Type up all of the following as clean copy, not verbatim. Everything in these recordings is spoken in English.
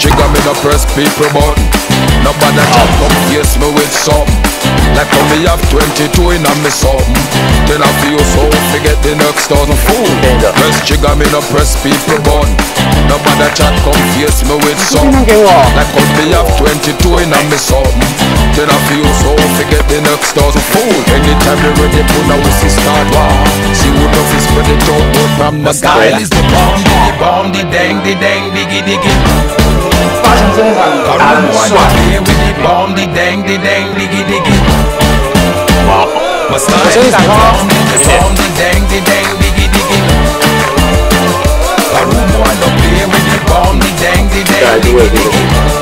trigger, me no press people button. Nobody chat come face me with something. Like how me have 22 in a me something. Then I feel so forget the next 1,000 fool. Press trigger, me no press people button. Nobody chat come face me with something. Like how me have 22 in a me something. Then I feel so forget the next 1,000 fool. Anytime you ready, put a whistle start war. See who knows is spread it out from the sky. Style is the bomb, the dang, diggy, diggy. 发型真的打得很帅。 Bomb, the dang, diggy, diggy. 哇，我声音打高，有点。 Bomb, the dang, diggy, diggy. A room one up here with the bomb, the dang, diggy, diggy.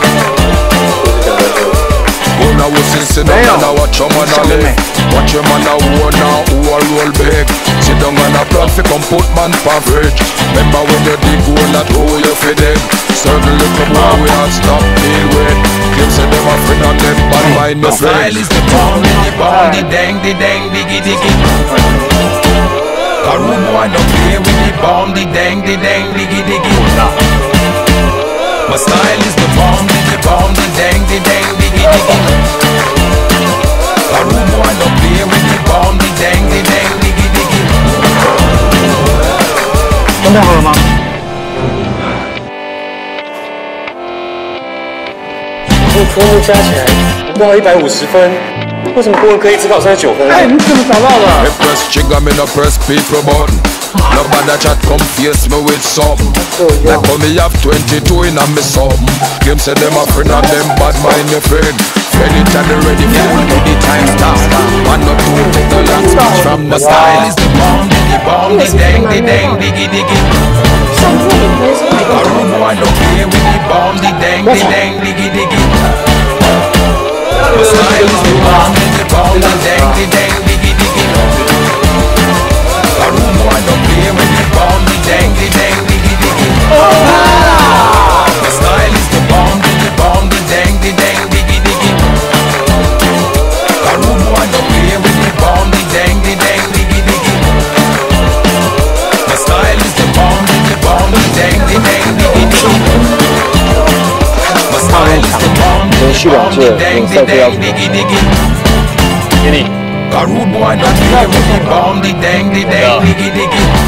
Gonna whistle, sit down and I watch your man a live. Watch your man a own now, who a roll big. Sit down and a plan fi come put man pa fridge. Remember when you dig hole that hole you fi dig. Certain little boy we all stop deal with. Clips say them a friend and them bad mind no friend. Style is the bomb, the dang, diggy, diggy. A room one up here with the bomb, the dang, diggy, diggy. My style is the bomb, the dang, diggy, diggy. A room one up here with the bomb, the dang, diggy, diggy. 准备好了吗？这科目加起来不到150分，为什么国文科一只考39分？哎，你怎么找到的？ Me press trigger, me no press people button. Nobody chat come face me with something. Like how me have 22 in a me something. Them say them a friend and them bad mind your friend. Anytime they ready for the time stop. One or two take the long speech from the style is the bomb, the dang, diggy, diggy. A room one up here with the bomb, the dang, diggy, diggy. My style is the bomb, the dang, diggy, diggy. A room one up here with the bomb, the dang, diggy, diggy. My style is the bomb, the dang, diggy, diggy. A room one up here with the bomb, the dang, diggy, diggy. My style is the bomb, the dang, diggy, diggy. My style is the bomb, the dang, diggy, diggy. 给你。 A rude boy not here with the bomb, the dang, diggy, diggy.